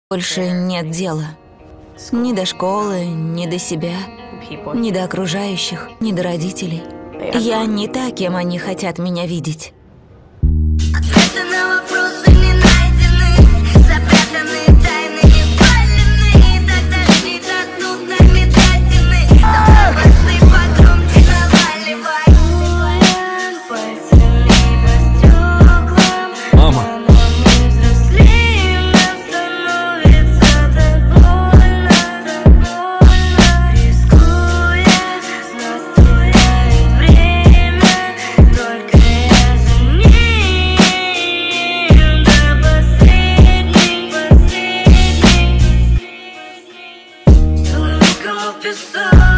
Больше нет дела. Ни до школы, ни до себя, ни до окружающих, ни до родителей. Я не та, кем они хотят меня видеть. Ответы на вопросы не найдены, запрятаны тайны не спалены. Так дожди катнут на медведины, там новосты погромче наваливай. Пальцами по стеклам. Мама. Мы взрослеем, нам становится так больно, рискуя, нас теряет время. Только я за ним до последней. Никому писать.